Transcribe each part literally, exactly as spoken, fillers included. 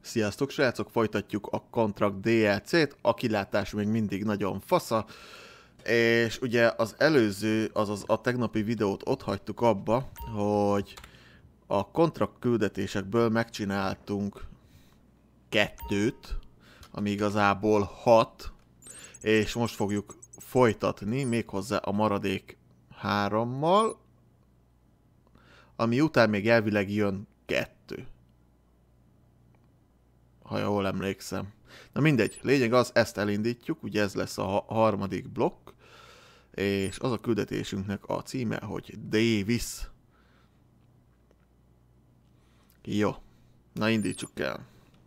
Sziasztok srácok, folytatjuk a Contract dé el cét, a kilátás még mindig nagyon fasza, és ugye az előző, azaz a tegnapi videót ott hagytuk abba, hogy a kontrakt küldetésekből megcsináltunk kettőt, ami igazából hat, és most fogjuk folytatni méghozzá a maradék hárommal, ami után még elvileg jön kettő. Ha jól emlékszem. Na mindegy, lényeg az, ezt elindítjuk, ugye ez lesz a harmadik blokk, és az a küldetésünknek a címe, hogy Davis. Jó, na indítsuk el.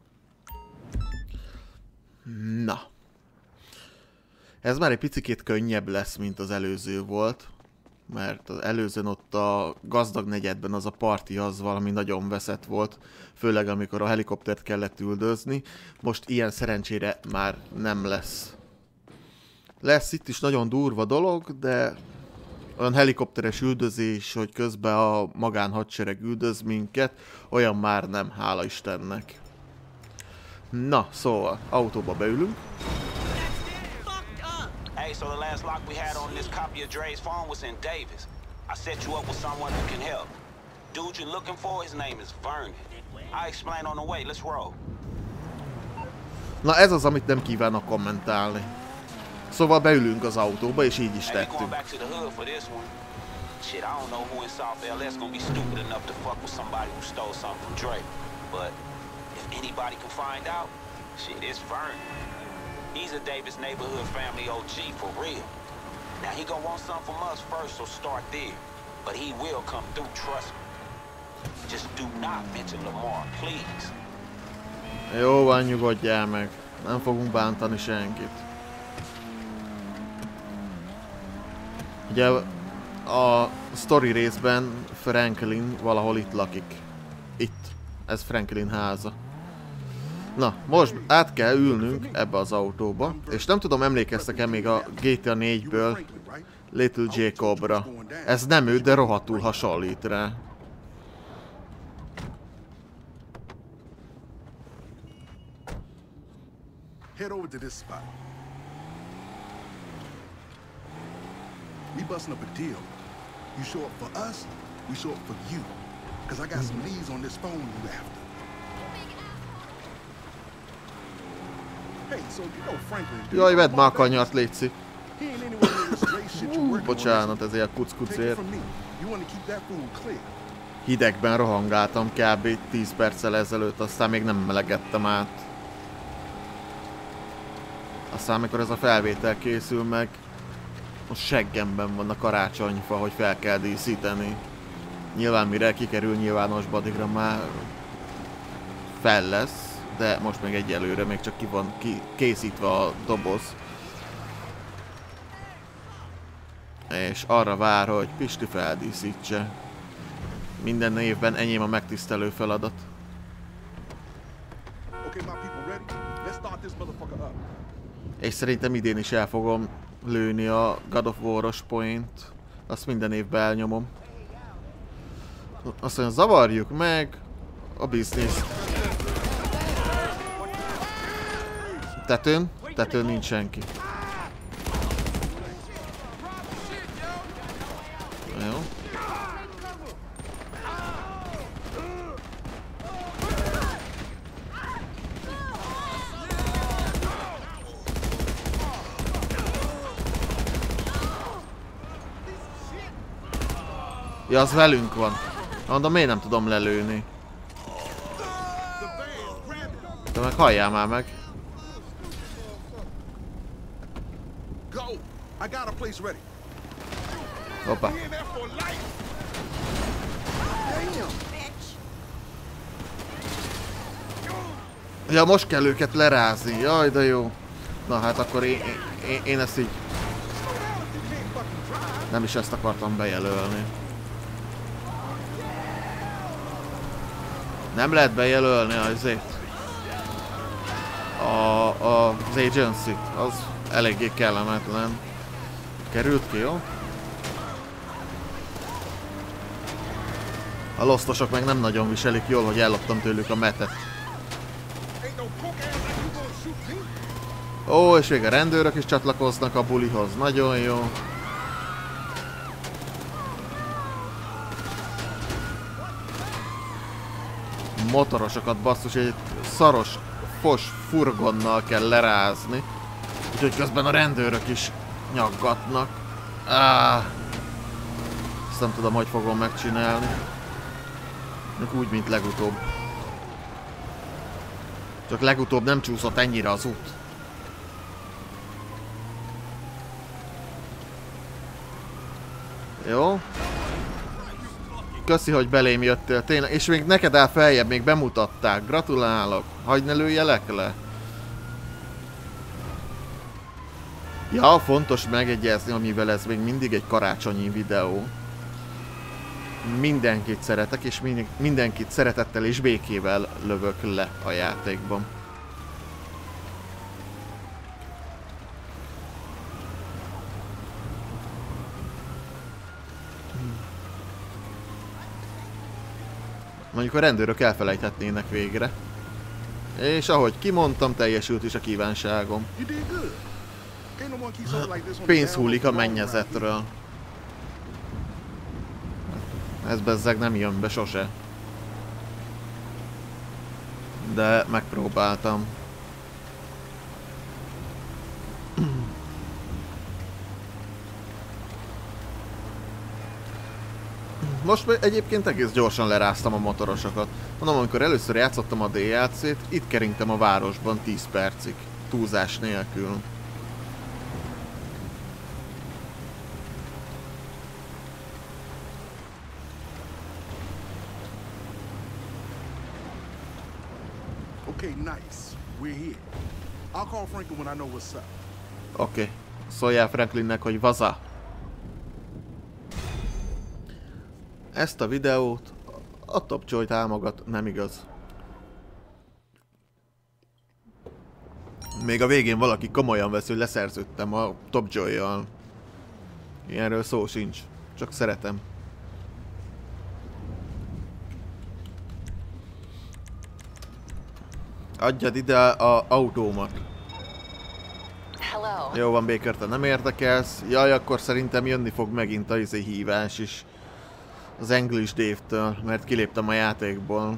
Na. Ez már egy picikét könnyebb lesz, mint az előző volt, mert az előzőn ott a gazdag negyedben az a parti az valami nagyon veszett volt, főleg amikor a helikoptert kellett üldözni. Most ilyen szerencsére már nem lesz. Lesz itt is nagyon durva dolog, de olyan helikopteres üldözés, hogy közben a magánhadsereg üldöz minket, olyan már nem, hála Istennek. Na, szóval, autóba beülünk. Hey, so the last lock we had on this copy of Dre's phone was in Davis. I set you up with someone who can help. Dude you're looking for, his name is Vernon. I explain on the way, let's roll. Na ez az, amit nem kívánok kommentálni. Szóval beülünk az autóba, és így is tettünk. Shit, I don't know who in South L A gonna be stupid enough to fuck with somebody who stole something from Dre. But if anybody can find out, shit, it's Vernon. He's a Davis neighborhood family O G for real. Now he gonna want something from us first, so start there. But he will come through, trust me. Just do not mention Lamar, please. Jó van, nyugodjál meg. Nem fogunk bántani senkit. Ugye a story részben Franklin valahol itt lakik. Itt. Ez Franklin háza. Na, most át kell ülnünk ebbe az autóba, és nem tudom, emlékeztek-e még a G T A négyből Little Jacobra. Ez nem ő, de rohadtul hasonlít rá. Head over to this spot. We busting up a deal. You show up for us, we show up for you. Cause I got some leads on this phone you after. Hey, so you know Franklin. Jaj, vedd már a kanyart, létszik. Hú, bocsánat ezért a kuc-kucért. Hidegben rohangáltam kb. tíz perccel ezelőtt, aztán még nem melegedtem át. Aztán amikor ez a felvétel készül meg, most seggemben van a karácsonyfa, hogy fel kell díszíteni. Nyilván mire kikerül nyilvánosba, addigra már fel lesz, de most még egyelőre még csak ki van ki készítve a doboz. És arra vár, hogy Pisti feldíszítse. Minden évben enyém a megtisztelő feladat. És szerintem idén is el fogom lőni a God of War-os point. Azt minden évben elnyomom. Azt mondja, zavarjuk meg a bizniszt. Tetőn? Tetőn nincs senki. Jó. Ja, az velünk van. Mondom, miért nem tudom lelőni? De meg halljál már meg. Hoppá. Ja, most kell őket lerázni. Jaj, de jó. Na hát akkor én, én, én ezt így... Nem is ezt akartam bejelölni. Nem lehet bejelölni azért. A, a, az agency-t, az eléggé kellemetlen. Került ki, jó? A losztosok meg nem nagyon viselik jól, hogy elloptam tőlük a metet. Ó, és még a rendőrök is csatlakoznak a bulihoz. Nagyon jó. Motorosokat basszus, egy szaros, fos furgonnal kell lerázni. Úgyhogy közben a rendőrök is nyaggatnak. Ah. Ezt nem tudom, hogy fogom megcsinálni. Úgy, mint legutóbb. Csak legutóbb nem csúszott ennyire az út. Jó. Köszi, hogy belém jöttél, tényleg. És még neked áll feljebb, még bemutatták. Gratulálok. Hagyj ne lőjelek le. Ja, fontos megegyezni, amivel ez még mindig egy karácsonyi videó. Mindenkit szeretek, és mindenkit szeretettel és békével lövök le a játékban. Mondjuk a rendőrök elfelejthetnének végre. És ahogy kimondtam, teljesült is a kívánságom. Pénz hullik a mennyezetről. Ez bezzeg nem jön be sose. De megpróbáltam. Most egyébként egész gyorsan leráztam a motorosokat. Mondom, amikor először játszottam a dé el cét, itt keringtem a városban tíz percig. Túlzás nélkül. Okay, nice. We're here. I'll call Franklin when I know what's up. Oké. Okay. Szóljál Franklinnek, hogy vaza. Ezt a videót a Top Joy támogat, nem igaz. Még a végén valaki komolyan vesz, hogy leszerződtem a Top Joy-jal. Ilyenről szó sincs. Csak szeretem. Adjad ide az autómat. Hello. Jó van, Baker, te nem érdekelsz. Jaj, akkor szerintem jönni fog megint a izé hívás is. Az English Dave-től, mert kiléptem a játékból.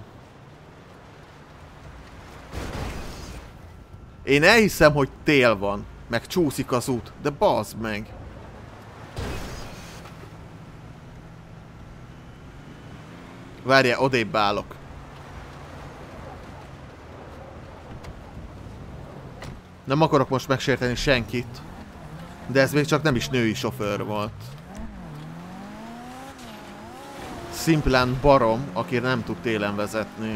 Én elhiszem, hogy tél van, meg csúszik az út, de bazd meg. Várjál, odébb állok. Nem akarok most megsérteni senkit, de ez még csak nem is női sofőr volt. Szimplán barom, aki nem tud télen vezetni.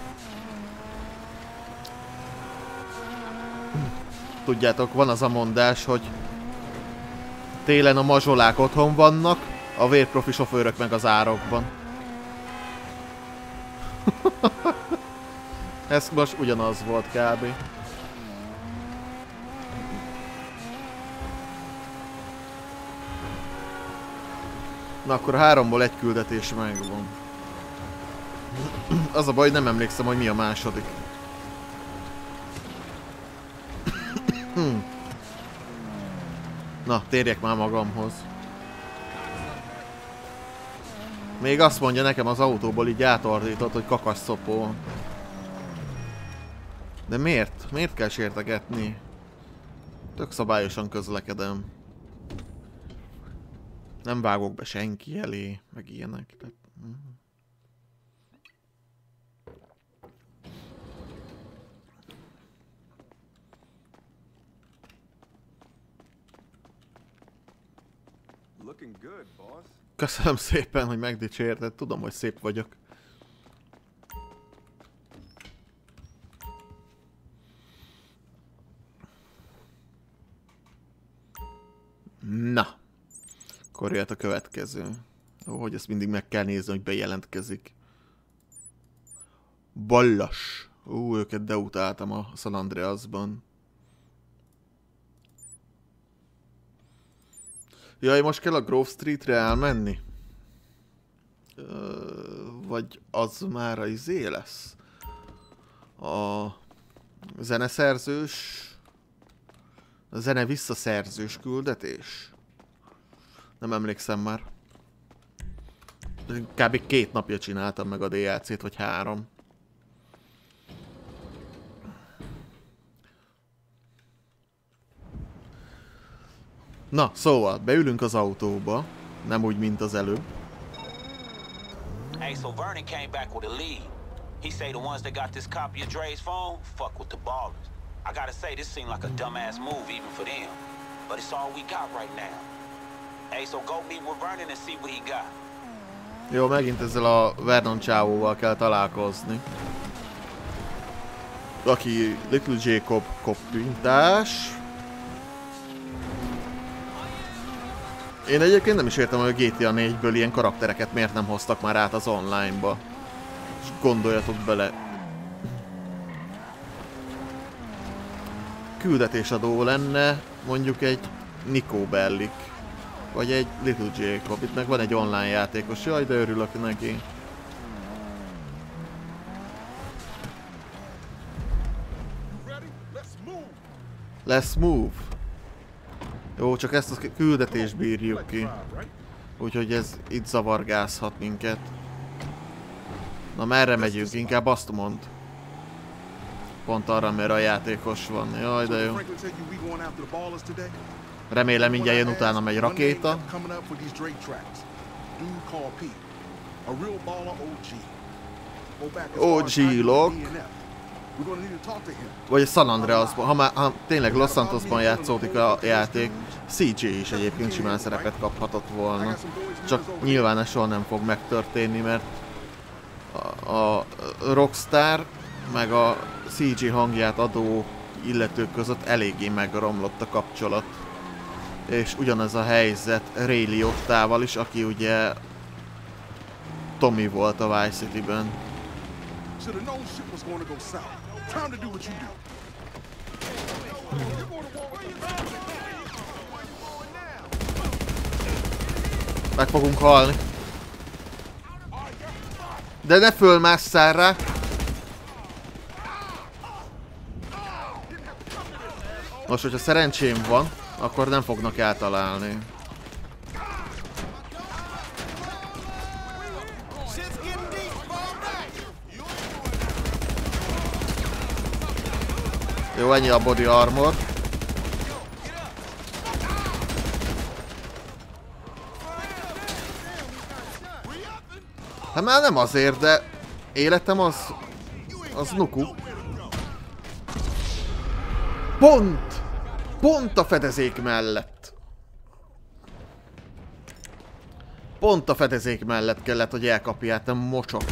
Tudjátok, van az a mondás, hogy télen a mazsolák otthon vannak, a vérprofi sofőrök meg az árokban. Ez most ugyanaz volt kb. Na akkor háromból egy küldetés megvan. Az a baj, nem emlékszem, hogy mi a második. Na, térjek már magamhoz. Még azt mondja nekem az autóból így átordított, hogy kakasszopó. De miért? Miért kell sértegetni? Tök szabályosan közlekedem. Nem vágok be senki elé, meg ilyenek. Tehát... Köszönöm szépen, hogy megdicsérted. Tudom, hogy szép vagyok. Na. Akkor jött a következő. Ó, hogy ezt mindig meg kell nézni, hogy bejelentkezik. Ballas. Ó, őket deutáltam a San Andreasban. Jaj, most kell a Grove Streetre elmenni? Ö, vagy az már a izé lesz? A Zeneszerzős... Zene visszaszerzős küldetés? Nem emlékszem már. Kb. két napja csináltam meg a dé el cét, vagy három. Na, szóval, beülünk az autóba. Nem úgy, mint az előbb. Hey, so Vernon came back with a lead. He say the ones that got this copy of Dre's phone fuck with the ballers. I gotta say, this seemed like a dumbass move even for them. But it's all we got right now. Hey, so go meet with Vernon and see what he got. Jó, megint ezzel a Vernon csávóval kell találkozni. Aki Little Jacob koppintás. Én egyébként nem is értem, hogy a gé té á négyből ilyen karaktereket miért nem hoztak már át az online-ba. És gondoljatok bele. Küldetésadó lenne mondjuk egy Nico Bellic. Vagy egy Little Jacob. Itt meg van egy online játékos. Jaj, de örülök neki. Let's move. Jó, csak ezt a küldetést bírjuk ki. Úgyhogy ez itt zavargázhat minket. Na, merre megyünk? Inkább azt mond. Pont arra, mert a játékos van. Jaj, de jó. Remélem mindjárt jön utána egy rakéta. ó gé log. Vagy San Andreasban, ha már ha tényleg Los Santosban játszódik a játék, cé jé is egyébként simán szerepet kaphatott volna. Csak nyilván ez soha nem fog megtörténni, mert a, a Rockstar meg a cé jé hangját adó illetők között eléggé megromlott a kapcsolat. És ugyanez a helyzet Ray Liottával is, aki ugye Tommy volt a Vice City-ben. Meg fogunk halni. De ne fölmásszál rá! Most, hogyha szerencsém van, akkor nem fognak eltalálni. Jó, ennyi a body armor. Hát már nem azért, de életem az... az nuku. Pont! Pont a fedezék mellett. Pont a fedezék mellett kellett, hogy elkapját, nem mocsok.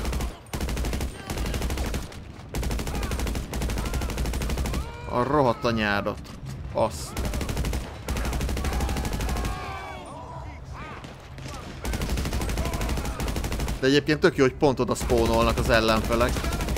A rohadt anyádat. Azt. De egyébként tök jó, hogy pont oda spawnolnak az ellenfelek.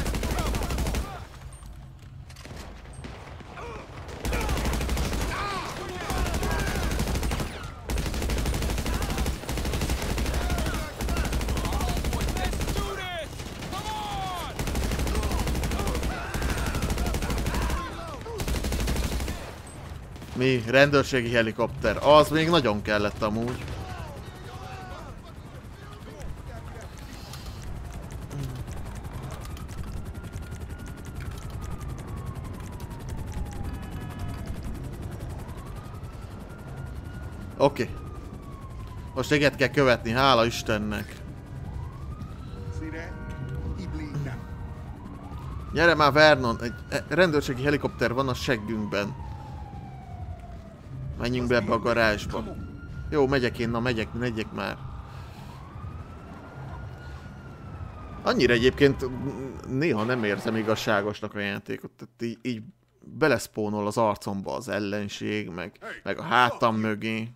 Mi? Rendőrségi helikopter. Az még nagyon kellett amúgy. Oké. Okay. Most egyet kell követni, hála Istennek. Gyere már, Vernon! Egy rendőrségi helikopter van a seggünkben. Menjünk be ebbe a garázsba. Jó, megyek én, na megyek, megyek már. Annyira egyébként néha nem érzem igazságosnak a játékot. Tehát így, így beleszpónol az arcomba az ellenség, meg, meg a hátam mögé.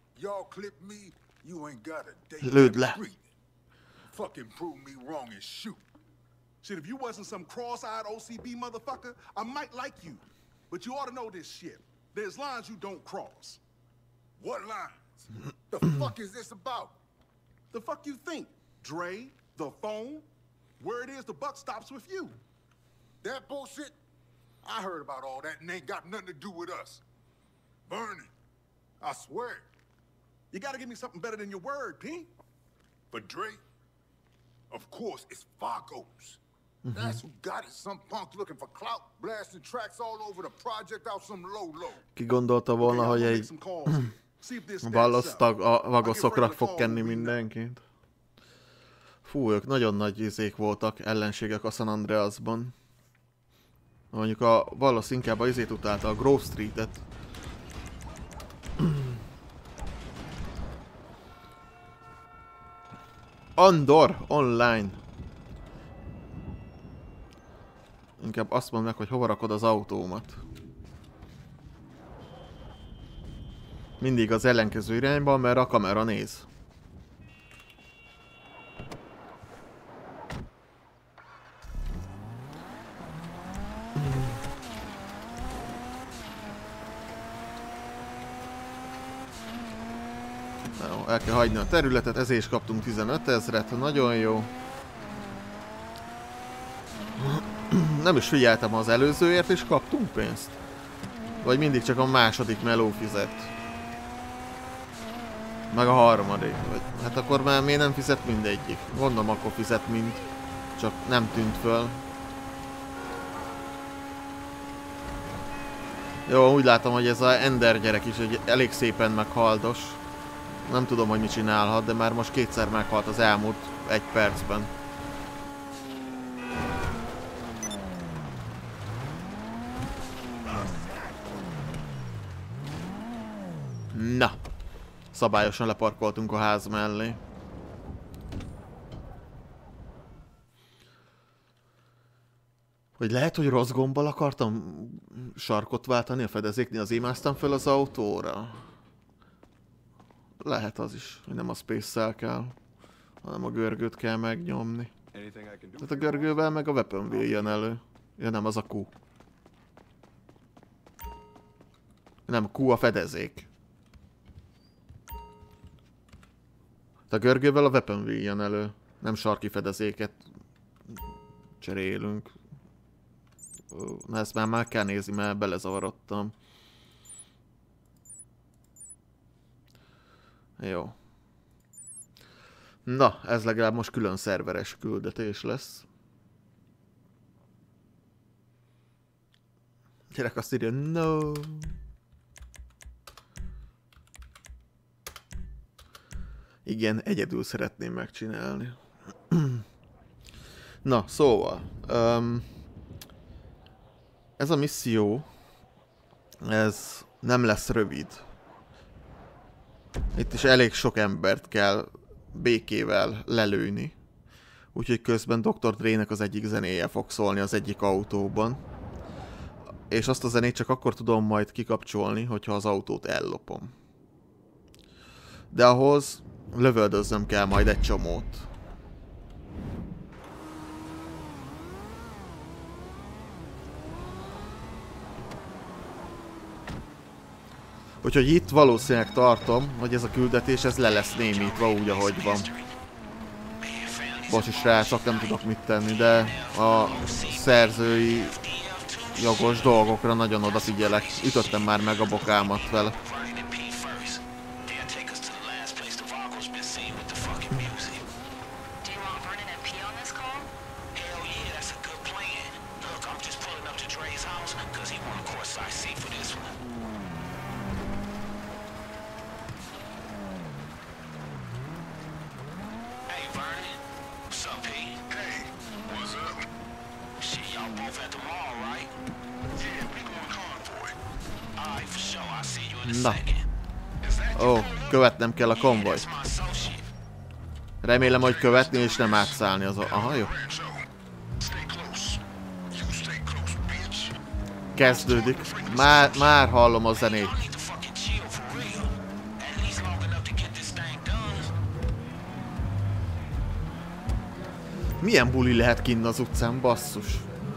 Lőd le! Shit, if you wasn't some cross-eyed O C B motherfucker, I might like you. But you ought to know this shit. There's lines you don't cross. What lines? The fuck is this about? The fuck you think? Dre, the phone? Where it is, the buck stops with you. That bullshit? I heard about all that and ain't got nothing to do with us. Vernon, I swear. You gotta give me something better than your word, P. For Dre, of course, it's Vagos. Mm-hmm. That's who got it. Some punk looking for clout, blasting tracks all over the project out some low low. Ki gondolta volna, hogy egy valósztag a Vagoszokra fog kenni mindenkit. Fú, ők nagyon nagy izék voltak, ellenségek a San Andreasban. Mondjuk a Vallosz inkább az izét utálta, a Grove Street-et. Andor online. Inkább azt mondd meg, hogy hova rakod az autómat. Mindig az ellenkező irányban, mert a kamera néz. No, el kell hagyni a területet, ezért is kaptunk tizenötezret, nagyon jó. Nem is figyeltem az előzőért, és kaptunk pénzt? Vagy mindig csak a második meló fizet? Meg a harmadik. Vagy, hát akkor már miért nem fizet mindegyik? Gondolom akkor fizet mind. Csak nem tűnt föl. Jó, úgy látom, hogy ez a Ender gyerek is egy elég szépen meghaldos. Nem tudom, hogy mit csinálhat, de már most kétszer meghalt az elmúlt egy percben. Na, szabályosan leparkoltunk a ház mellé. Hogy lehet, hogy rossz gombbal akartam sarkot váltani a fedezéknél, azért másztam fel az autóra. Lehet az is, hogy nem a space-szel kell, hanem a görgőt kell megnyomni. Tehát a görgővel meg a weapon wheel jön elő. Ja, nem, az a Q. Nem, a Q a fedezék. A görgővel a weapon wheel jön elő. Nem sarki fedezéket cserélünk. Na ezt már már kell nézni, mert belezavarodtam. Jó. Na, ez legalább most külön szerveres küldetés lesz. Gyerek azt írja, no. Igen, egyedül szeretném megcsinálni. Na, szóval. Um, ez a misszió, ez nem lesz rövid. Itt is elég sok embert kell békével lelőni. Úgyhogy közben doktor Dre-nek az egyik zenéje fog szólni az egyik autóban. És azt a zenét csak akkor tudom majd kikapcsolni, hogyha az autót ellopom. De ahhoz lövöldözzöm kell majd egy csomót. Úgyhogy itt valószínűleg tartom, hogy ez a küldetés ez le lesz némítva úgy, ahogy van. Bocsi srácok, nem tudok mit tenni, de a szerzői jogos dolgokra nagyon odafigyelek. Ütöttem már meg a bokámat vele. Na. Ó, követnem kell a konvojt. Remélem, hogy követni és nem átszállni az... Aha, jó. Kezdődik. Már, már hallom a zenét. Milyen buli lehet kinn az utcán, basszus?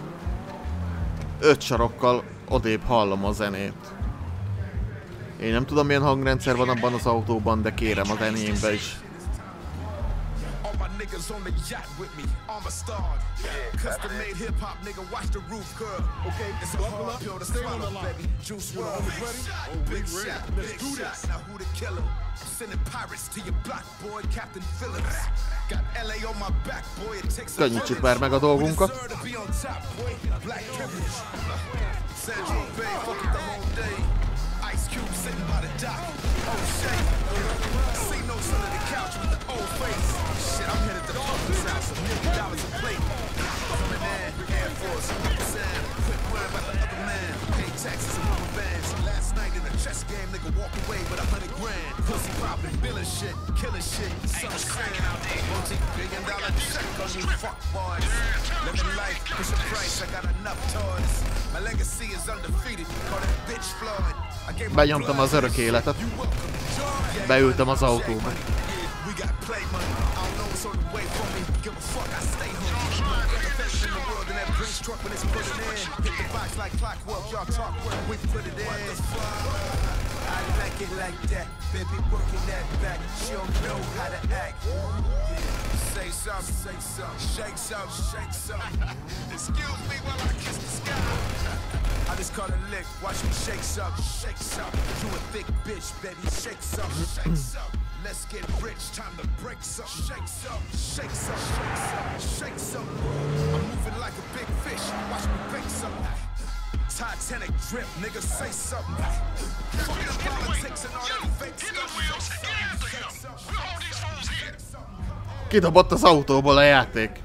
Öt sarokkal odébb hallom a zenét. Én nem tudom, milyen hangrendszer van abban az autóban, de kérem az enyémbe is. niggas on the yacht with me, armor starred. Custom made hip hop nigga, watch the roof curl. Okay, it's a hard pill to swallow, baby. Juice world. Big shot, big shot. Now who the killer? Sending pirates to your block, boy, Captain Phillips. Got L A on my back, boy, it takes a Könnyítsük már meg a dolgunkat. Black privilege. Central Bay, fuck it the whole day. Ice Cube sitting by the dock. Oh shit. See no son of the couch with the old face. Shit, I'm headed to the fucking house. A million dollars a plate. Coming in, Air Force, Sam. Quit worrying about the other man. Pay taxes and rubber bands. Last night in a chess game, nigga walk away with a hundred grand. Pussy popping, billing shit, killing shit. Sun's cracking out there. Multi-billion dollar check on you fuck boys. Living life, push a price. I got enough toys. My legacy is undefeated. Call that bitch Floyd. Benyomtam az örök életet. Beültem az autóba. Say something, say something, shake something, shake something. Excuse me while I kiss the sky. I just caught a lick, watch me shake something, shake something. You a thick bitch, baby, shake something, shake something. Let's get rich, time to break something. Shake something, shake something, shake something, shake something. I'm moving like a big fish, watch me bake something. Titanic drip, nigga, say something. Fuck the politics and all that fake stuff. Kidobott az autóból a játék.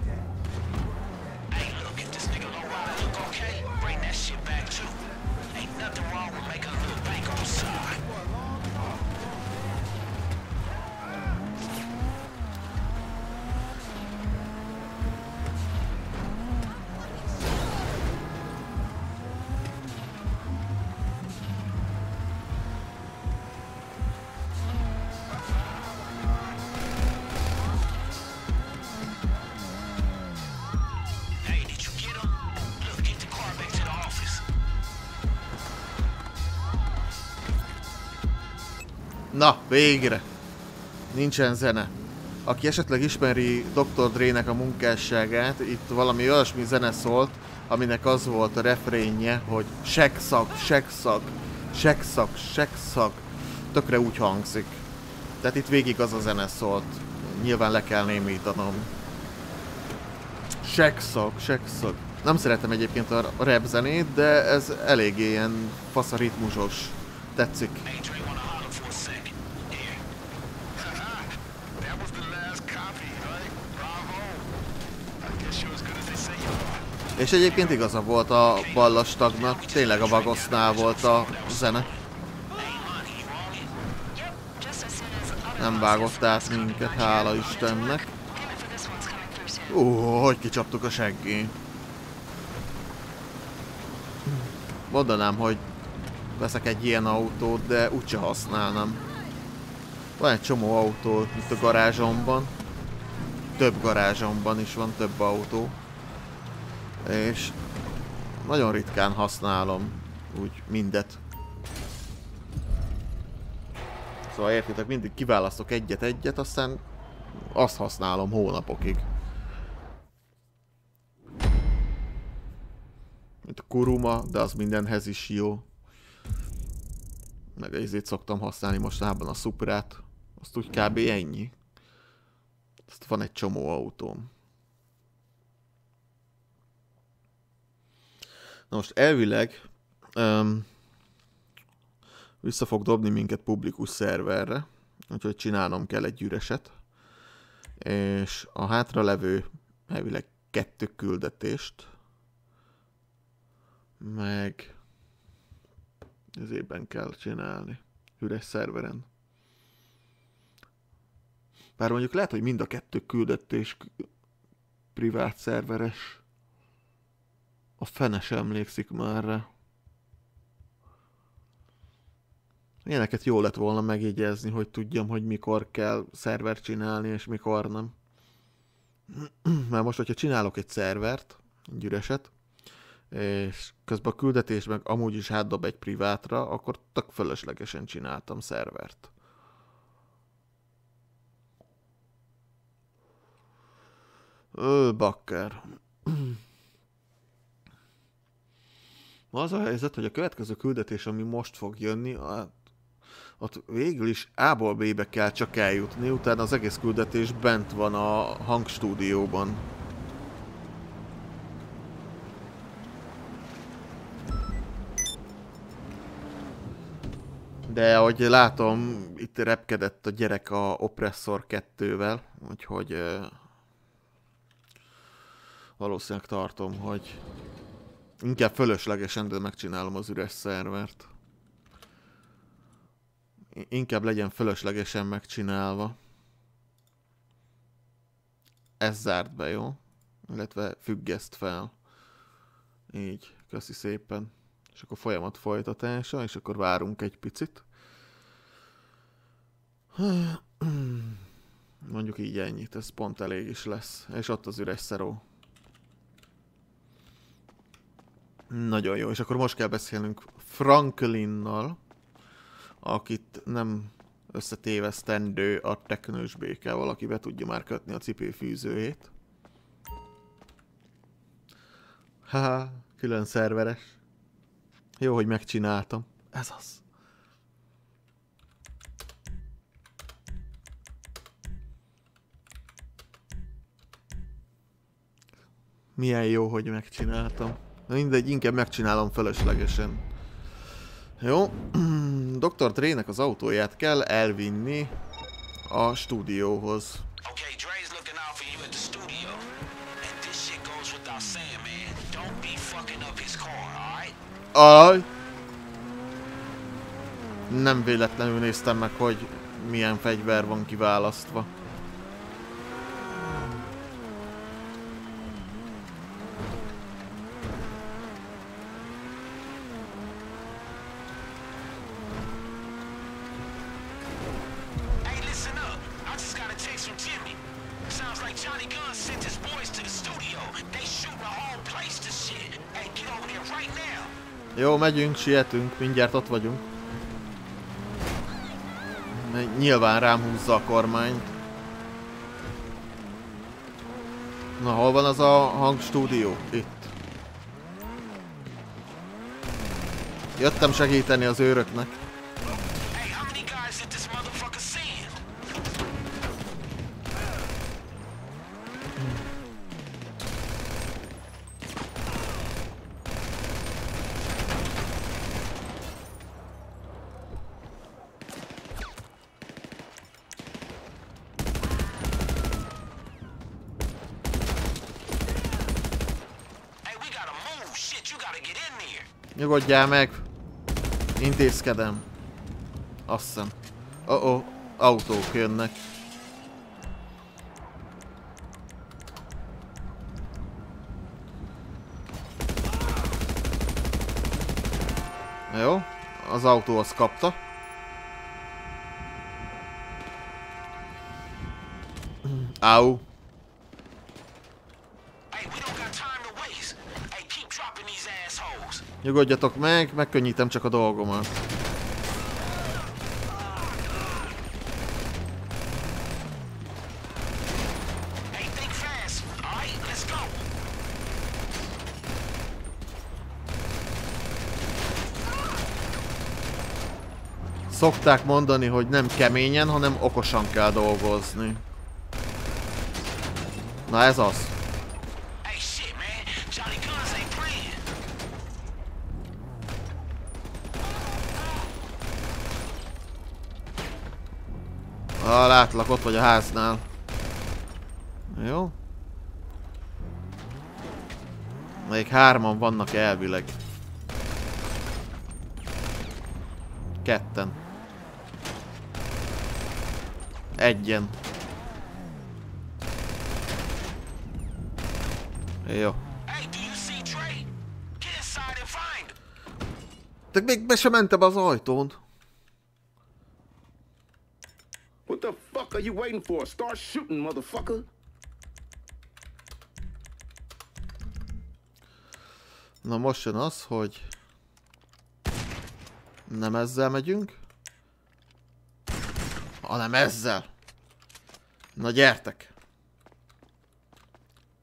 Na, végre! Nincsen zene. Aki esetleg ismeri doktor Dre-nek a munkásságát, itt valami olyasmi zene szólt, aminek az volt a refrénje, hogy sekszak, sekszak, sekszak, sekszak. Tökre úgy hangzik. Tehát itt végig az a zene szólt. Nyilván le kell némítanom. Sekszak, sekszak. Nem szeretem egyébként a rap zenét, de ez eléggé ilyen fasz a ritmusos. Tetszik. És egyébként igaza volt a ballastagnak, tényleg a Vagosnál volt a zene. Nem vágott át minket, hála Istennek. Ó, hogy kicsaptuk a seggén. Mondanám, hogy veszek egy ilyen autót, de úgyse használnám. Van egy csomó autó itt a garázsomban. Több garázsomban is van több autó. És nagyon ritkán használom úgy mindet. Szóval értitek, mindig kiválasztok egyet-egyet, aztán azt használom hónapokig. Mint a Kuruma, de az mindenhez is jó. Meg ezért szoktam használni mostanában a Suprát. Azt úgy kb. Ennyi. Azt van egy csomó autóm. Na most elvileg um, vissza fog dobni minket publikus szerverre, úgyhogy csinálnom kell egy üreset, és a hátralevő elvileg kettő küldetést, meg ezében kell csinálni, üres szerveren. Bár mondjuk lehet, hogy mind a kettő küldetés privát szerveres. A fene sem emlékszik már rá. Ilyeneket jól lett volna megjegyezni, hogy tudjam, hogy mikor kell szervert csinálni, és mikor nem. Mert most, hogyha csinálok egy szervert, egy üreset, és közben a küldetés meg amúgy is átdob egy privátra, akkor tök fölöslegesen csináltam szervert. Ö, bakker. Az a helyzet, hogy a következő küldetés, ami most fog jönni, hát, ott végül is A-ból B-be kell csak eljutni, utána az egész küldetés bent van a hangstúdióban. De ahogy látom, itt repkedett a gyerek a Oppressor kettővel, úgyhogy uh, valószínűleg tartom, hogy inkább fölöslegesen, de megcsinálom az üres szervert. Inkább legyen fölöslegesen megcsinálva. Ez zárt be, jó? Illetve függeszt fel. Így, köszi szépen. És akkor folyamat folytatása, és akkor várunk egy picit. Mondjuk így ennyit, ez pont elég is lesz. És ott az üres szeró. Nagyon jó, és akkor most kell beszélnünk Franklinnal, akit nem összetévesztendő a teknős békával, aki be tudja már kötni a cipőfűzőjét. Haha, külön szerveres. Jó, hogy megcsináltam. Ez az. Milyen jó, hogy megcsináltam. Mindegy, inkább megcsinálom fölöslegesen. Jó. doktor Dre-nek az autóját kell elvinni a stúdióhoz. Okay, Dre's looking out for you at the studio. And this shit goes without saying, man. Don't be fucking up his car, alright? Aj! Nem véletlenül néztem meg, hogy milyen fegyver van kiválasztva. Jó, megyünk, sietünk, mindjárt ott vagyunk. Nyilván rám húzza a kormányt. Na, hol van az a hangstúdió? Itt. Jöttem segíteni az őröknek. Nyugodjál meg! Intézkedem. Azt hiszem. Oh-oh, autók jönnek. Jó, az autó azt kapta. Au. Nyugodjatok meg, megkönnyítem csak a dolgomat. Szokták mondani, hogy nem keményen, hanem okosan kell dolgozni. Na ez az. Ah, látlak, ott vagy a háznál. Jó. Még hárman vannak elvileg. Ketten. Egyen. Jó. De még be sem mentem az ajtón. What the fuck are you waiting for? Start shooting, motherfucker. Na most jön az, hogy nem ezzel megyünk, hanem ezzel. Na gyertek!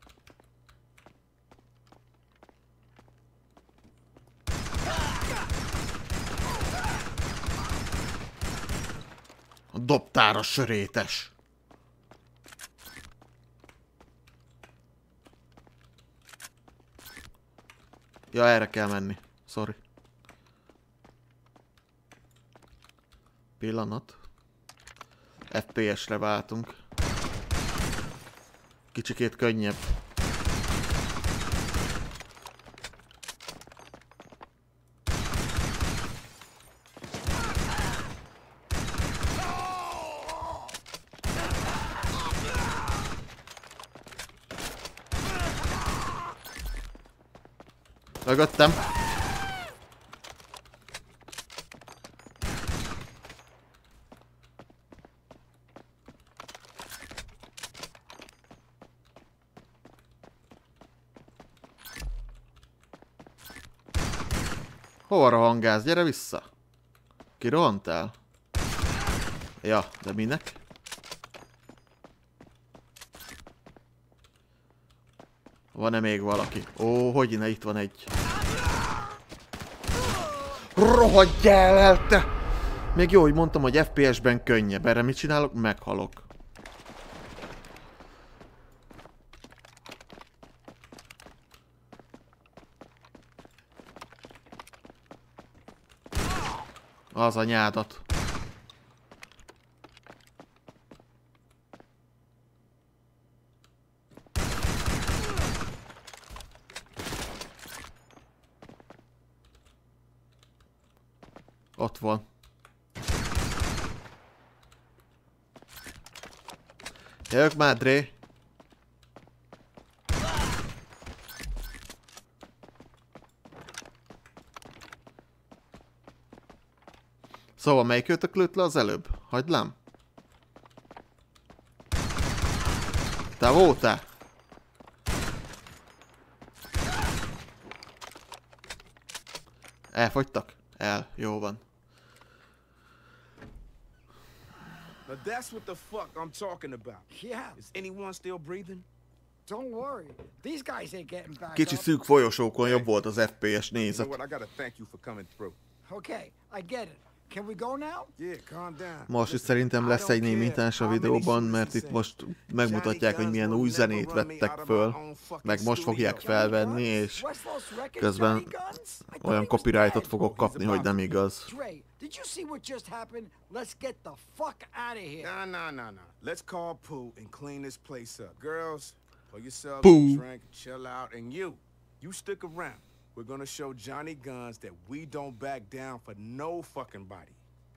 dobtál a sörétes? Ja, erre kell menni. Sorry. Pillanat. ef pé es-re váltunk. Kicsikét könnyebb. Mögöttem. Hova rohangálsz? Gyere vissza! Kirohantál? Ja, de minek? Van-e még valaki? Ó, hogy ne, itt van egy. Rohadjál el, te! Még jó, hogy mondtam, hogy ef pé es-ben könnyebb. Erre mit csinálok? Meghalok. Az anyádat. Ott van. Jövök már, Dre. Szóval melyik őtök lőtt le az előbb? Hagylám? Te voltál? Elfogytak? El, jó van. Now that's what the fuck I'm talking about. Yeah, Is anyone still breathing? don't worry. These guys ain't getting back Kicsi up. szűk folyosókon jobb volt az ef pé es You know nézet. what? I gotta thank you for coming through. Okay, I get it. Can we go now? Yeah, calm down. Most is szerintem lesz egy némítás a videóban, mert itt most megmutatják, hogy milyen új zenét vettek föl, meg most fogják felvenni, és közben olyan copyrightot fogok kapni, hogy nem igaz. Dre, did you see what just happened? Let's get the fuck out of here. Nah, nah, nah, nah. Let's call Pooh and clean this place up. Girls, pour yourself Pooh. a drink, chill out, and you, you stick around. We're gonna show Johnny Guns that we don't back down for no fucking body.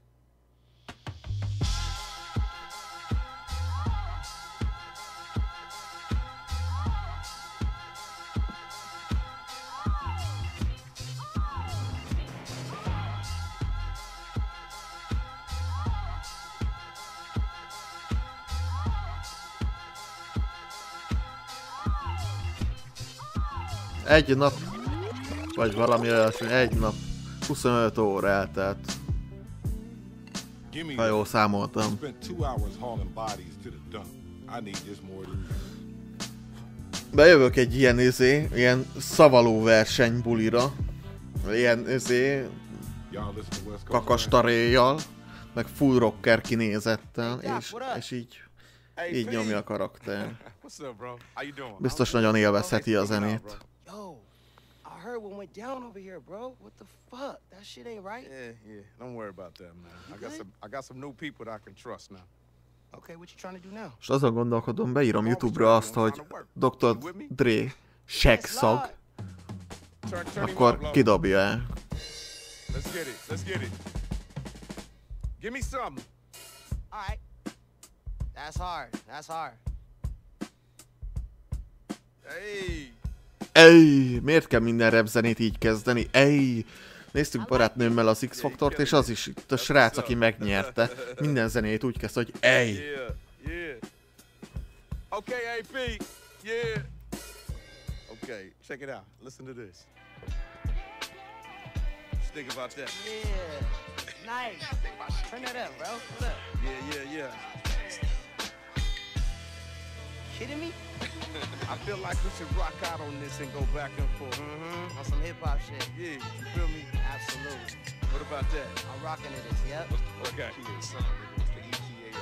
Egy nap, vagy valami olyasmi, egy nap, huszonöt óra eltelt. Ha jól számoltam. Bejövök egy ilyen izé, ilyen szavaló verseny bulira. Ilyen izé, kakastaréjjal, meg full rocker kinézettel, és, és így, így nyomja a karakter. Biztos nagyon élvezheti a zenét. Yo, I heard what went down over here, bro. What the fuck? That shit ain't right. Yeah, yeah. Don't worry about that, man. I got some, I got some new people that I can trust now. Okay, what you trying to do now? És azon gondolkodom, beírom YouTube-ra azt, hogy doktor Dre seggszag, akkor kidobja el. Let's get it. Let's get it. Give me something. All right. That's hard. That's hard. Hey. Ej, miért kell minden rap zenét így kezdeni? Ej, néztük barátnőmmel az X-Faktort, és az is itt a srác, aki megnyerte. Minden zenét úgy kezdte, hogy ej. Yeah, yeah. Okay, A P. Yeah. Okay, check it out. Listen to this. Just think about that. Yeah. Nice. Turn that up, bro. What's up? Yeah, yeah, yeah. Kidding me? I feel like we should rock out on this and go back and forth. Mm-hmm. On some hip hop shit. Yeah, you feel me? Absolutely. What about that? I'm rocking to this, yep. Okay. What's the E T A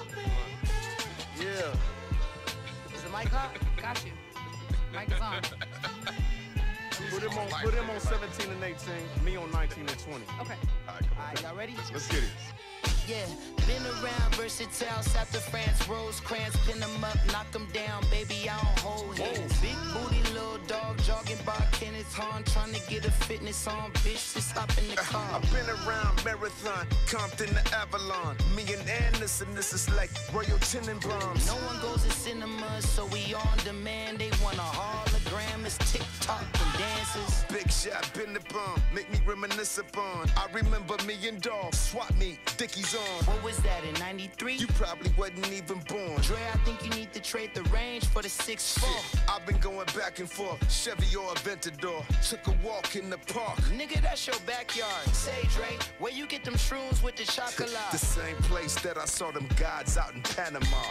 Yeah. Is the mic hot? Got you. Mic is on. Put him on, put him on seventeen and eighteen, me on nineteen and twenty. Okay. All right, come on. All right, y'all ready? Let's get it. Yeah, been around versatile, South to France, Rosecrans, pin them up, knock them down, baby, I don't hold hands. Big booty, little dog, jogging by Kenneth Hahn, trying to get a fitness on, bitch, just hop in the car. I've been around Marathon, Compton to Avalon. Me and Anderson, this is like Royal Tenenbaums. No one goes to cinemas, so we on demand. They want a hologram, it's TikTok and dances. Big shot, been the bomb, make me reminisce upon. I remember me and Dog, swap meet, Dickies on. What was that, in ninety-three? You probably wasn't even born. Dre, I think you need to trade the range for the six four. I've been going back and forth, Chevy or Aventador. Took a walk in the park. Nigga, that's your backyard. Say, Dre, where you get them shrooms with the chocolate? The same place that I saw them gods out in Panama.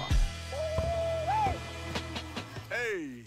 Hey.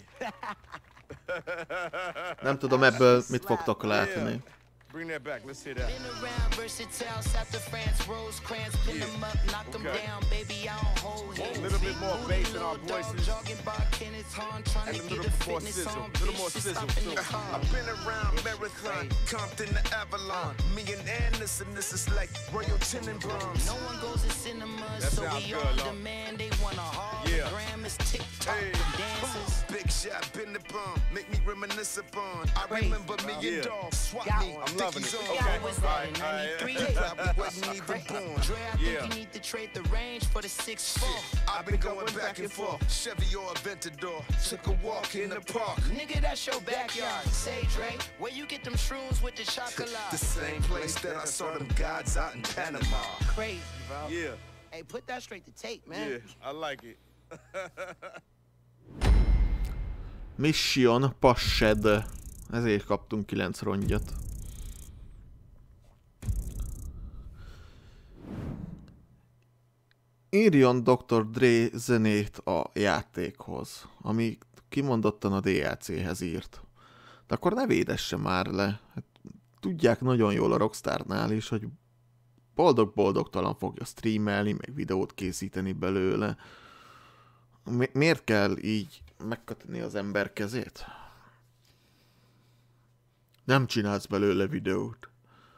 Nem tudom ebből mit fogtok látni. Bring that back. Let's hear that. Been around versatile, South to France, Rosecrans, pin them up, knock them Okay. down, baby, I don't hold hands. A little bit more bass in our voices. Jogging by Kenneth Hahn, trying And to a get little a bit more fitness sizzle. on, Little bitch, more just sizzle, hop in too. the car. I've been around Marathon, Compton to Avalon. Me and Anderson, this is like Royal Tenenbaums. No one goes to cinemas, That so sounds we good, on Lord. demand. They want a Yeah. hologram, it's TikTok Hey. and dances. Big shot, been the bomb, make me reminisce upon. I remember me Yeah. and Dog, swap Got meet, one. I'm loving Dickies it. on. Okay. Yeah, was that in All right, all right. ninety-three? You probably wasn't even born. Dre, I think Yeah. you need to trade the range for the six four. I've been going back and forth, Chevy or Aventador. Took a walk in the park. Nigga, that's your backyard. Say, Dre, where you get them shrooms with the chocolate? The same place that I saw them gods out in Panama. Crazy, bro. Yeah. Hey, put that straight to tape, man. Yeah. I like it. Mission Passed. Ezért kaptunk kilenc rongyot. Írjon doktor Dre zenét a játékhoz, ami kimondottan a dé el céhez írt. De akkor ne védesse már le. Hát, tudják nagyon jól a Rockstarnál is, hogy boldog-boldogtalan fogja streamelni, meg videót készíteni belőle. Mi- miért kell így megkötni az ember kezét? Nem csinálsz belőle videót.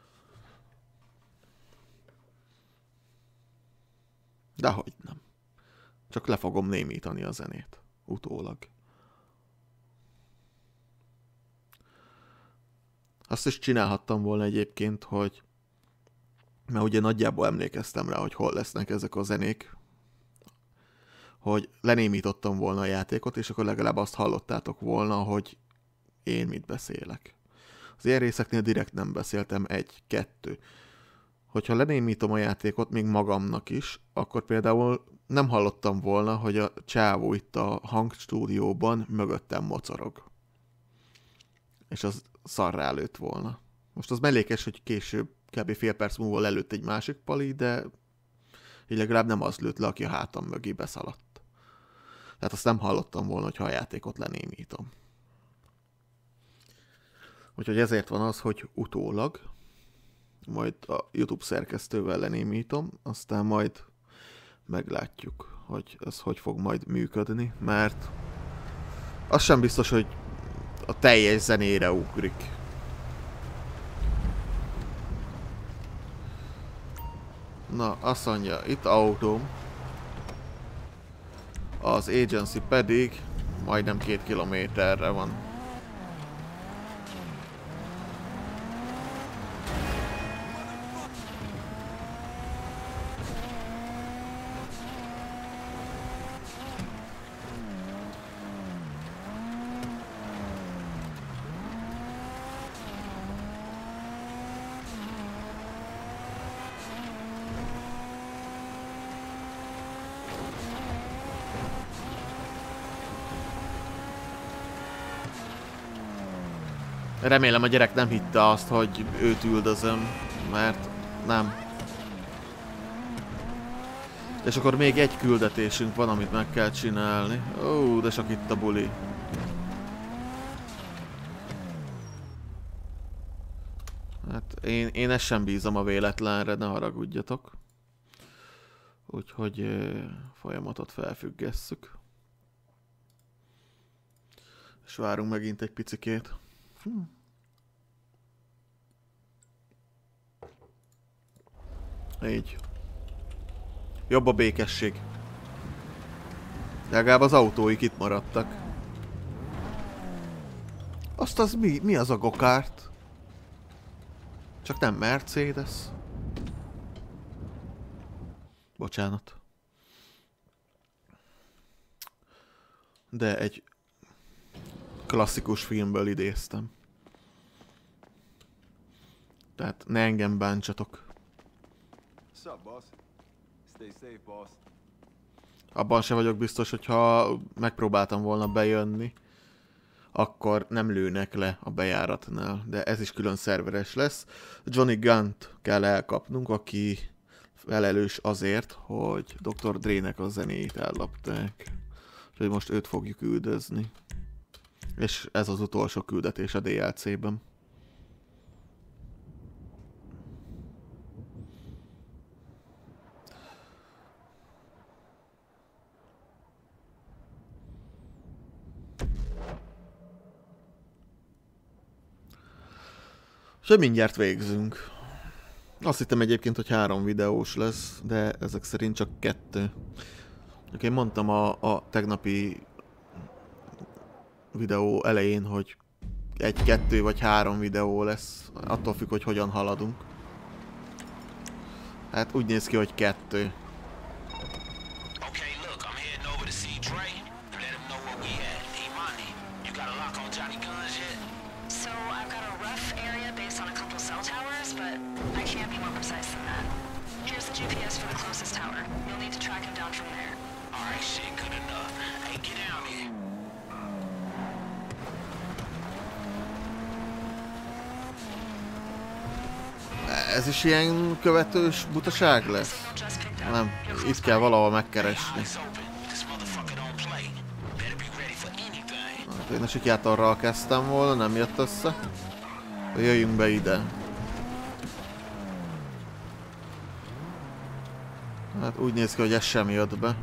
Dehogy nem. Csak le fogom némítani a zenét. Utólag. Azt is csinálhattam volna egyébként, hogy mert ugye nagyjából emlékeztem rá, hogy hol lesznek ezek a zenék, hogy lenémítottam volna a játékot, és akkor legalább azt hallottátok volna, hogy én mit beszélek. Az ilyen részeknél direkt nem beszéltem, egy, kettő. Hogyha lenémítom a játékot még magamnak is, akkor például nem hallottam volna, hogy a csávó itt a hangstúdióban mögöttem mocorog. És az szarrá lőtt volna. Most az mellékes, hogy később, kb. Fél perc múlva lelőtt egy másik pali, de így legalább nem az lőtt le, aki a hátam mögé beszaladt. Tehát azt nem hallottam volna, hogyha a játékot lenémítom. Úgyhogy ezért van az, hogy utólag, majd a YouTube szerkesztővel lenémítom, aztán majd meglátjuk, hogy ez hogy fog majd működni, mert az sem biztos, hogy a teljes zenére ugrik. Na, azt mondja, itt autóm. Az agency pedig majdnem két kilométerre van. Remélem a gyerek nem hitte azt, hogy őt üldözöm, mert nem. És akkor még egy küldetésünk van, amit meg kell csinálni. Ó, de csak itt a buli. Hát én, én ezt sem bízom a véletlenre, ne haragudjatok. Úgyhogy uh, folyamatot felfüggesszük. És várunk megint egy picikét. Hm. Így. Jobb a békesség. Legalább az autóik itt maradtak. Azt az mi, mi az a gokárt? Csak nem Mercedes. Bocsánat. De egy klasszikus filmből idéztem. Tehát ne engem bántsatok. Abban se vagyok biztos, hogyha megpróbáltam volna bejönni, akkor nem lőnek le a bejáratnál, de ez is külön szerveres lesz. Johnny Gunnt kell elkapnunk, aki felelős azért, hogy doktor Dre-nek a zenéjét ellopták. Úgyhogy most őt fogjuk üldözni. És ez az utolsó küldetés a dé el cé-ben. És mindjárt végzünk. Azt hittem egyébként, hogy három videós lesz, de ezek szerint csak kettő. Én mondtam a, a tegnapi videó elején, hogy egy, kettő vagy három videó lesz. Attól függ, hogy hogyan haladunk. Hát úgy néz ki, hogy kettő. Ez is ilyen követős butaság lesz? Nem, itt kell valahol megkeresni. Hát én a sikátorral kezdtem volna, nem jött össze. Jöjjünk be ide. Hát úgy néz ki, hogy ez sem jött be.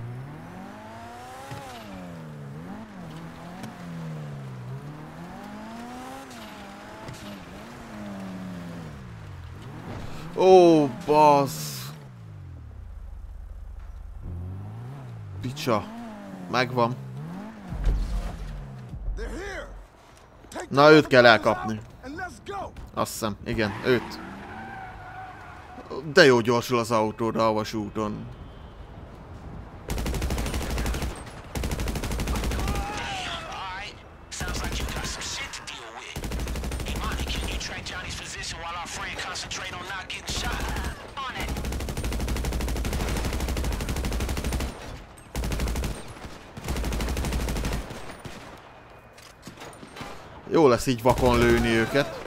Ó, bassz! Picsa. Megvan. Na, őt kell elkapni. Azt hiszem, igen, őt. De jó gyorsul az autód a vasúton. Jó lesz így vakon lőni őket.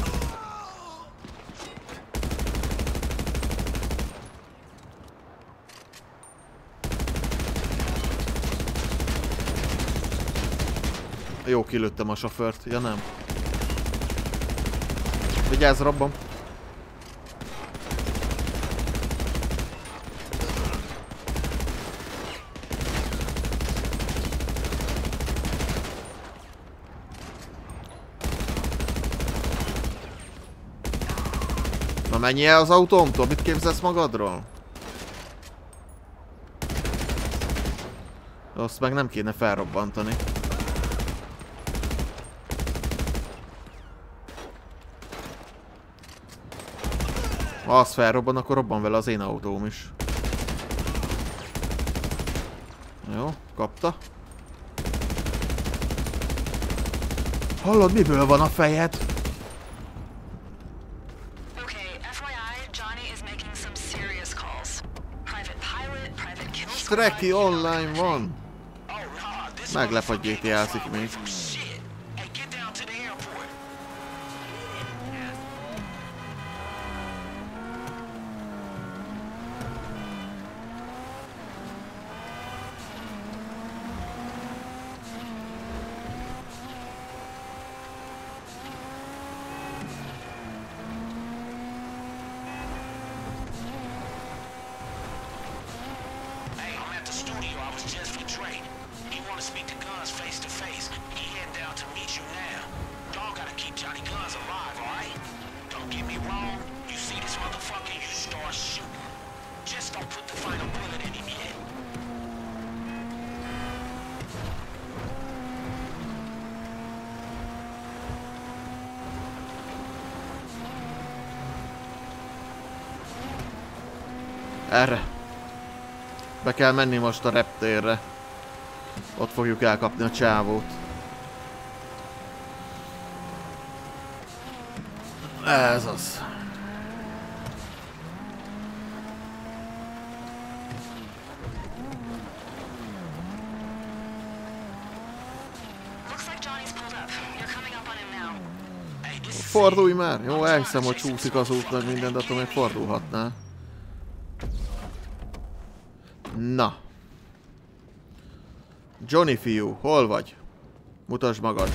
Jó, kilőttem a sofőrt. Ja nem. Vigyázz, Robban. Na menj el az autómtól, mit képzelsz magadról? Azt meg nem kéne felrobbantani. Ha az felrobban, akkor robban vele az én autóm is. Jó, kapta. Hallod, miből van a fejed? Streki online van. Meglep, hogy gé té á-zik még. to speak to Guns face to face. He heading down to meet you now. Dog gotta keep Johnny Guns alive, alright? Don't get me wrong. You see this motherfucker, you start shooting. Just don't put the final bullet in him yet. Erre. Be kell menni most a reptérre. Ott fogjuk elkapni a csávót. Ez az. Fordulj már! Jó, elhiszem, hogy csúszik az út meg minden, de attól még fordulhatnál. Na. Johnny fiú, hol vagy? Mutasd magad.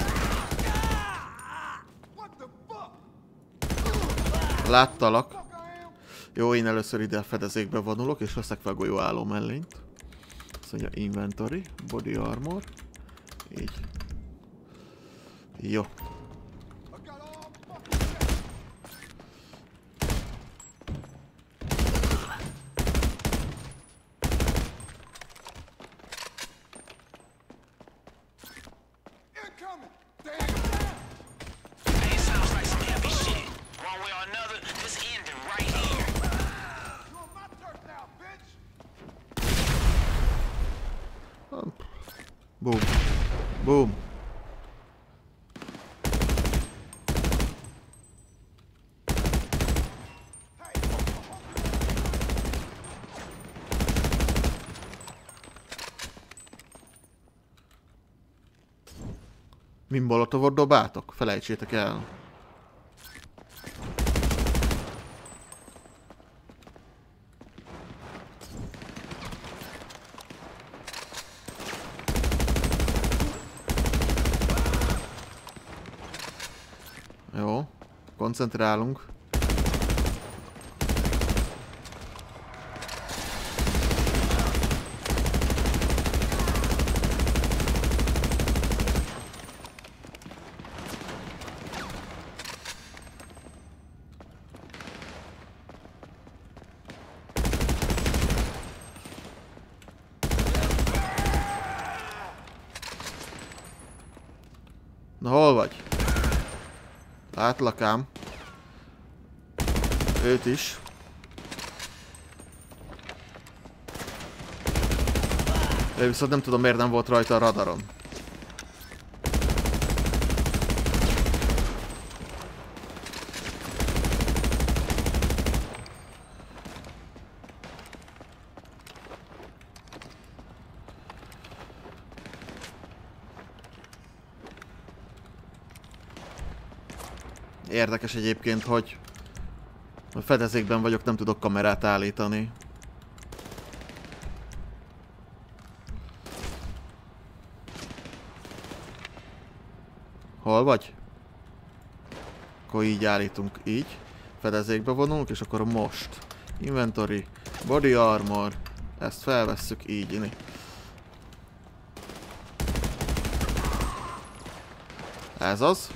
Láttalak. Jó, én először ide a fedezékbe vonulok, és veszek fel golyóálló mellényt. Azt mondja inventory, body armor. Így. Jó. Boom. Boom. Min molotovot dobáltok? Felejtsétek el. Jó, koncentrálunk. Na, hol vagy? Látlak ám. Őt is. Ő viszont nem tudom, miért nem volt rajta a radaron. Érdekes egyébként, hogy a fedezékben vagyok, nem tudok kamerát állítani. Hol vagy? Akkor így állítunk, így. Fedezékbe vonulunk, és akkor most. Inventory, body armor. Ezt felvesszük így. Ez az.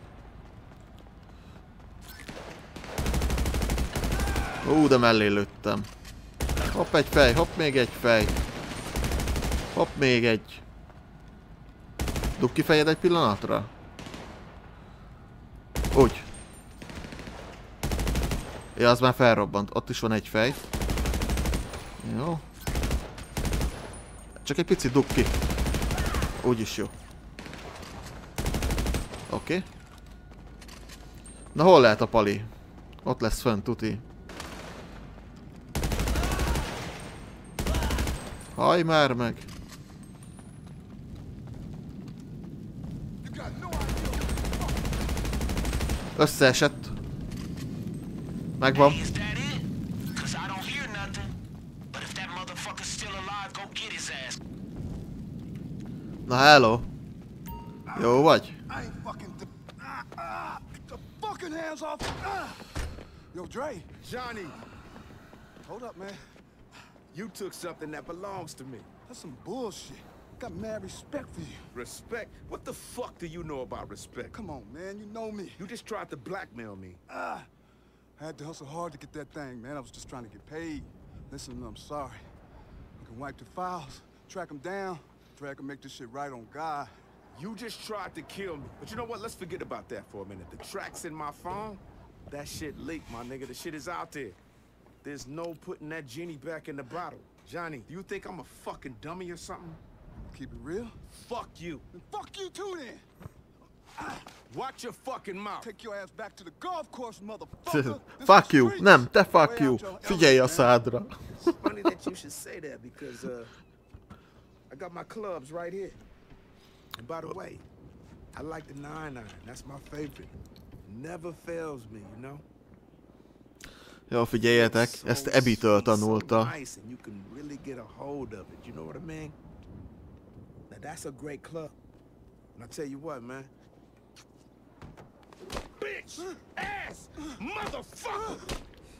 Ú, de mellé lőttem. Hopp, egy fej, hopp, még egy fej. Hopp, még egy. Dugd ki fejed egy pillanatra. Úgy. Ja, az már felrobbant. Ott is van egy fej. Jó. Csak egy picit dugd ki. Úgyis jó. Oké. Okay. Na, hol lehet a pali? Ott lesz fönn, tuti. Hajj már meg! Összeesett. Megvan. Na, hello. Jó vagy? Yo, Dre. Johnny. Hold up, man. You took something that belongs to me. That's some bullshit. got mad respect for you. Respect? What the fuck do you know about respect? Come on, man, you know me. You just tried to blackmail me. Ah, I had to hustle hard to get that thing, man. I was just trying to get paid. Listen, I'm sorry. I can wipe the files, track them down, drag and make this shit right on God. You just tried to kill me. But you know what? Let's forget about that for a minute. The track's in my phone. That shit leaked, my nigga. The shit is out there. There's no putting that genie back in the bottle. Johnny, do you think I'm a fucking dummy or something? Keep it real? Fuck you. Then fuck you too, then. Ah, watch your fucking mouth. Take your ass back to the golf course, motherfucker. Fuck you. Nem, te fuck you. Figyelj a szádra. It's funny that you should say that because uh, I got my clubs right here. And by the way, I like the nine iron. That's my favorite. Never fails me, you know? Jó, figyeljetek, ezt Ebbie-től tanulta. Nice and you can really get a hold of it. You know what I mean? Now that's a great club. And I tell you what, man. Bitch! Ass! Motherfucker!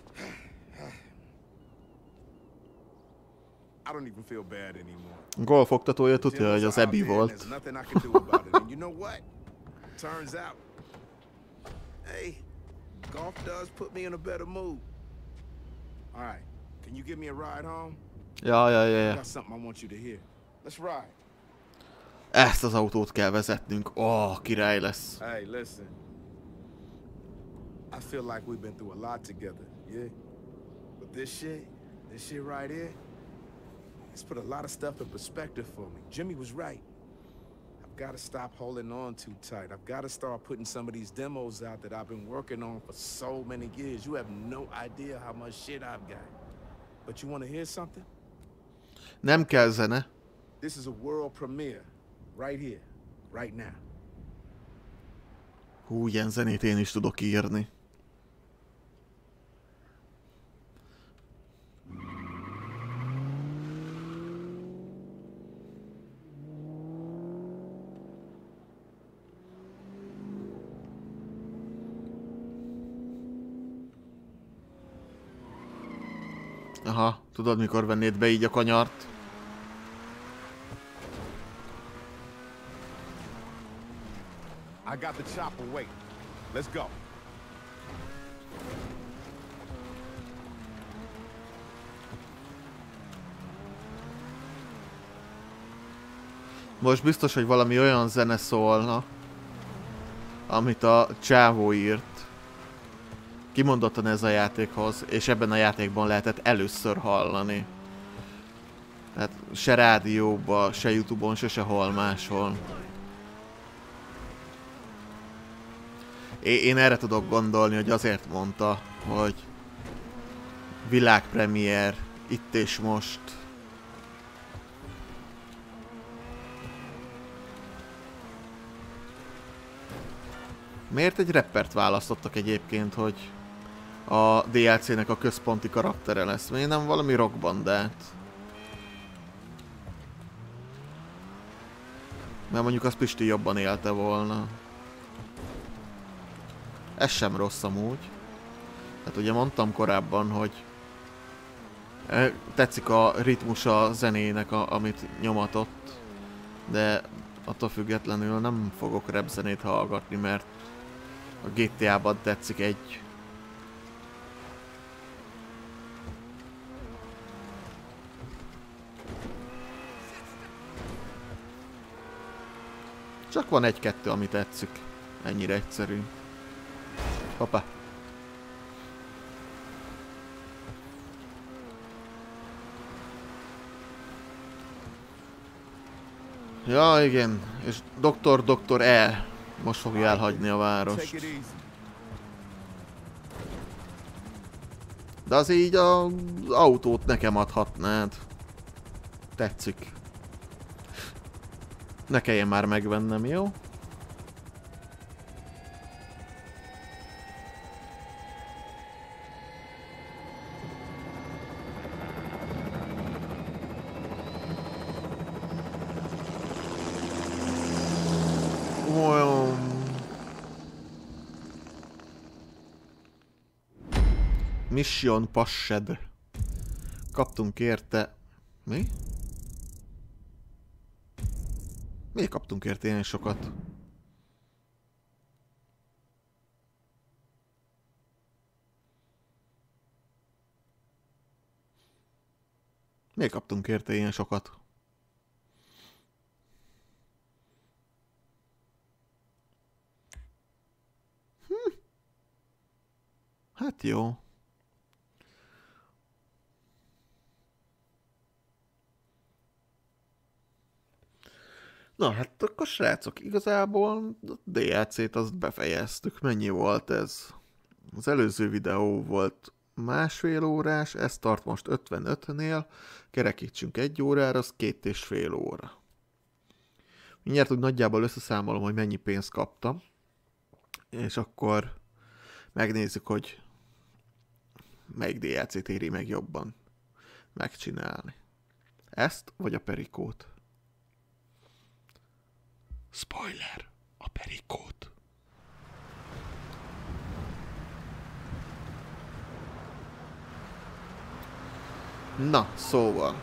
I don't even feel bad anymore. Golfoktatója tudja, hogy az Ebbie volt. There's nothing I can do about it. And you know what? Turns out, hey, golf does put me in a better mood. All right, can you give me a ride home? Ja, ja, ja, I ja. got something I want you to hear. Let's ride. Ezt az autót kell vezetnünk. Ó, oh, király lesz. Hey, listen. I feel like we've been through a lot together, yeah? But this shit, this shit right here, it's put a lot of stuff in perspective for me. Jimmy was right. I've got to stop holding on too tight. I've got to start putting some of these demos out that I've been working on for so many years. You have no idea how much shit I've got. But you want to hear something? Nem kell zene. This is a world premiere. Right here. Right now. Hú, ilyen zenét én is tudok írni. Aha, tudod, mikor vennéd be így a kanyart? I got the chopper waiting. Let's go. Most biztos, hogy valami olyan zene szólna, amit a csávó írt. Kimondottan ez a játékhoz, és ebben a játékban lehetett először hallani. Tehát se rádióban, se YouTube-on, se sehol máshol. Én erre tudok gondolni, hogy azért mondta, hogy világpremiér, itt és most. Miért egy rappert választottak egyébként, hogy a dé el cé-nek a központi karaktere lesz? Miért nem valami rockbandát? Mert mondjuk az Pisti jobban élte volna. Ez sem rossz amúgy. Hát ugye mondtam korábban, hogy tetszik a ritmusa a zenének, a, amit nyomatott. De attól függetlenül nem fogok rap zenét hallgatni, mert a gé té á-ban tetszik egy. Csak van egy-kettő, ami tetszik. Ennyire egyszerű. Hoppá. Ja, igen. És doktor doktor E most fogja elhagyni a várost. De az így az autót nekem adhatnád. Tetszik. Ne kelljen már megvennem, jó? Mission Passed. Kaptunk érte... Mi? Miért kaptunk érte ilyen sokat? Miért kaptunk érte ilyen sokat? Hm. Hát jó. Na, hát akkor srácok, igazából a dé el cét azt befejeztük. Mennyi volt ez? Az előző videó volt másfél órás, ez tart most ötvenötnél, kerekítsünk egy órára, az két és fél óra. Mindjárt úgy nagyjából összeszámolom, hogy mennyi pénzt kaptam, és akkor megnézzük, hogy melyik dé el cét éri meg jobban megcsinálni. Ezt vagy a Perikót? Spoiler, a Perikót. Na, szóval.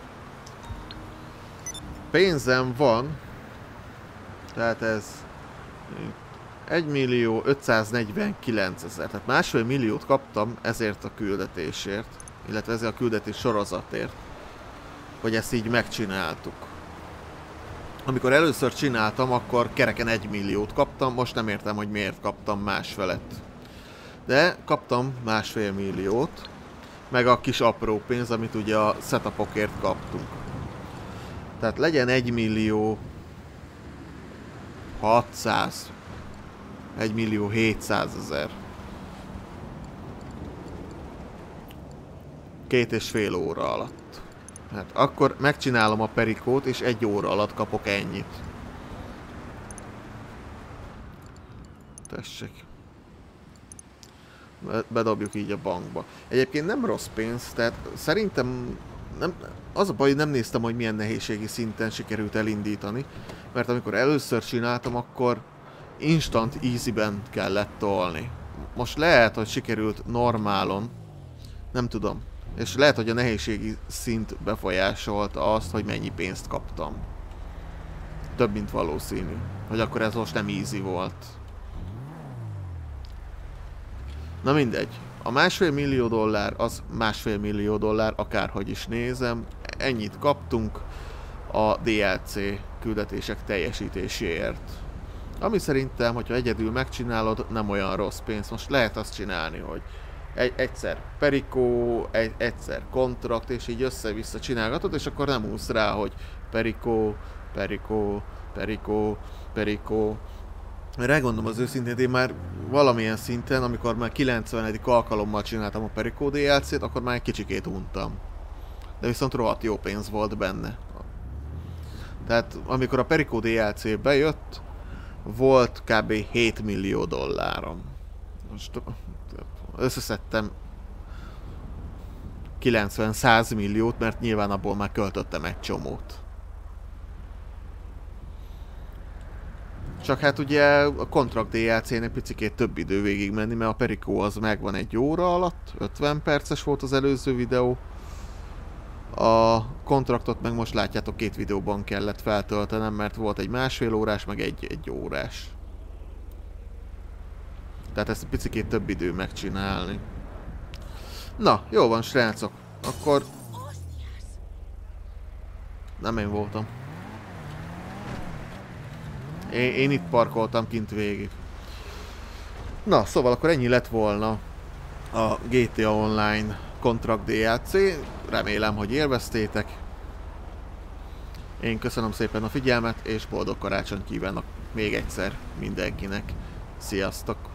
Pénzem van. Tehát ez egymillió ötszáznegyvenkilencezer. Tehát másfél milliót kaptam ezért a küldetésért. Illetve ezért a küldetés sorozatért. Hogy ezt így megcsináltuk. Amikor először csináltam, akkor kereken egy milliót kaptam, most nem értem, hogy miért kaptam más felett. De kaptam másfél milliót, meg a kis apró pénz, amit ugye a setupokért kaptunk. Tehát legyen egy millió hatszáz, egy millió hétszázezer. Két és fél óra alatt. Hát akkor megcsinálom a Perikót, és egy óra alatt kapok ennyit. Tessék. Bedobjuk így a bankba. Egyébként nem rossz pénz, tehát szerintem... Nem, az a baj, hogy nem néztem, hogy milyen nehézségi szinten sikerült elindítani. Mert amikor először csináltam, akkor instant easy-ben kellett tolni. Most lehet, hogy sikerült normálon. Nem tudom. És lehet, hogy a nehézségi szint befolyásolta azt, hogy mennyi pénzt kaptam. Több, mint valószínű. Hogy akkor ez most nem easy volt. Na mindegy. A másfél millió dollár az másfél millió dollár, akárhogy is nézem. Ennyit kaptunk a dé el cé küldetések teljesítéséért. Ami szerintem, hogyha egyedül megcsinálod, nem olyan rossz pénz. Most lehet azt csinálni, hogy Egy, egyszer Perikó, egy, egyszer kontrakt, és így össze-vissza csinálgatod, és akkor nem úsz rá, hogy Perikó, Perikó, Perikó, Perikó. Rágondolom az őszintén, én már valamilyen szinten, amikor már kilencvenedik alkalommal csináltam a Perikó dé el cét, akkor már egy kicsikét untam. De viszont rohadt jó pénz volt benne. Tehát amikor a Perikó dé el cé bejött, volt kb. hét millió dollárom. Most összeszedtem kilencven-száz milliót, mert nyilván abból már költöttem egy csomót. Csak hát ugye a kontrakt dé el cénél picikét több idő végig menni, mert a Perikó az megvan egy óra alatt, ötven perces volt az előző videó. A kontraktot meg most látjátok, két videóban kellett feltöltenem, mert volt egy másfél órás, meg egy, egy órás. Tehát ezt picikét több idő megcsinálni. Na, jó van, srácok. Akkor... Nem én voltam. Én, én itt parkoltam kint végig. Na, szóval akkor ennyi lett volna a gé té á Online Contract dé el cé. Remélem, hogy élveztétek. Én köszönöm szépen a figyelmet, és boldog karácsonyt kívánok még egyszer mindenkinek. Sziasztok!